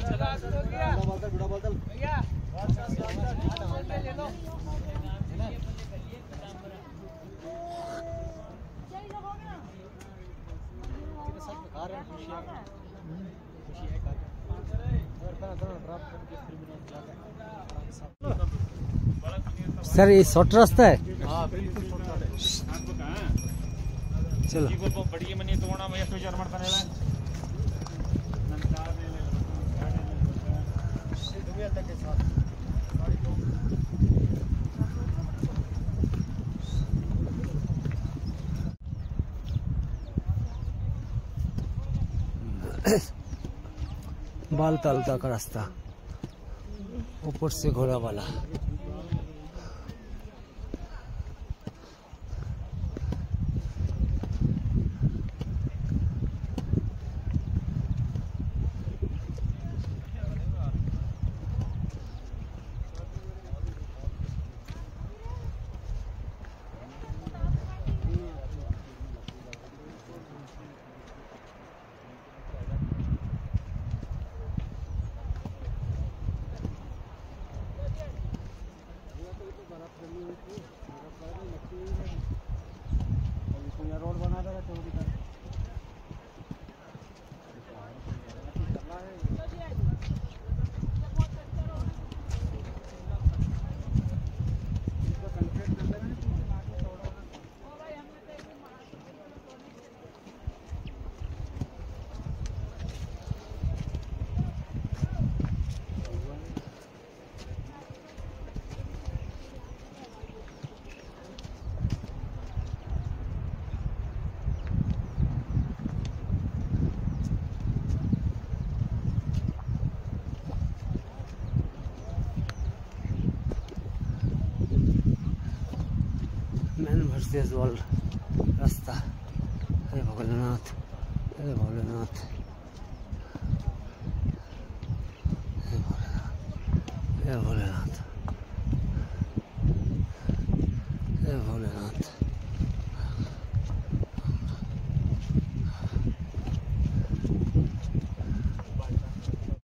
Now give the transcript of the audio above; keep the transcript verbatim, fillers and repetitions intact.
Sir ये short रास्ता है। हाँ बिल्कुल चलो बड़ी मनी तोड़ा मैं तो चार मरता नहीं के साथ बालताल का रास्ता, ऊपर से घोड़ा वाला। रोड बना देगा चौकी तक। मैन वर्सेस वर्ल्ड रास्ता। हे भोलेनाथ, हे भोलेनाथ, हे भोलेनाथ, हे भोलेनाथ, हे भोलेनाथ।